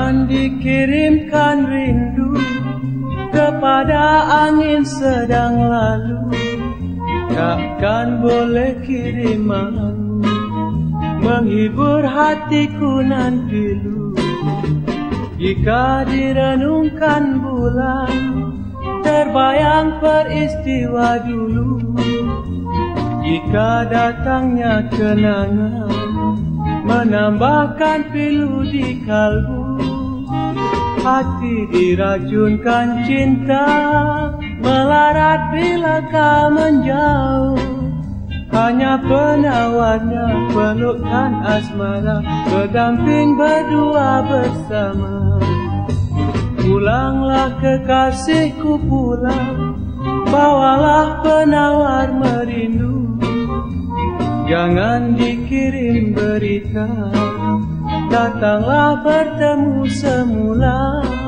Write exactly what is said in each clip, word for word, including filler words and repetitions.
Jangan dikirimkan rindu kepada angin sedang lalu. Takkan boleh kirimanmu menghibur hatiku nan pilu. Jika direnungkan bulan, terbayang peristiwa dulu. Jika datangnya kenangan, menambahkan pilu di kalbu. Hati diracunkan cinta, melarat bila kau menjauh. Hanya penawarnya pelukkan asmara, berdamping berdua bersama. Pulanglah kekasihku pulang, bawalah penawar merindu. Jangan dikirim berita, datanglah bertemu semula.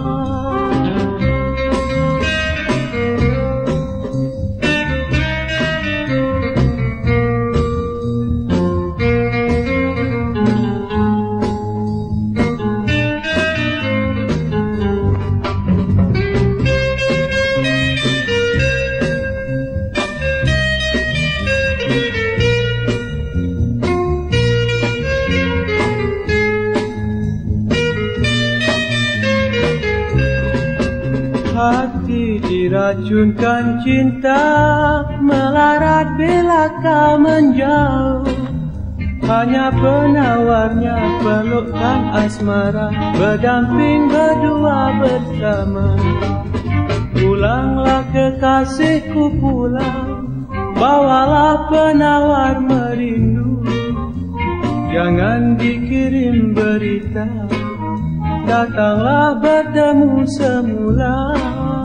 Hati diracunkan cinta, melarat bila kau menjauh. Hanya penawarnya pelukkan asmara, berdamping berdua bersama. Pulanglah kekasihku pulang, bawalah penawar merindu. Jangan dikirim berita, datanglah bertemu semula.